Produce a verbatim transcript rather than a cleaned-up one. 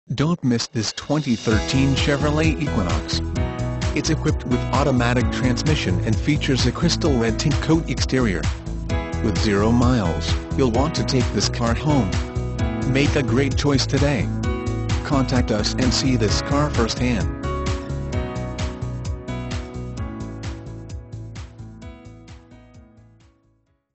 Don't miss this twenty thirteen Chevrolet Equinox. It's equipped with automatic transmission and features a crystal red tint coat exterior. With zero miles, you'll want to take this car home. Make a great choice today. Contact us and see this car firsthand.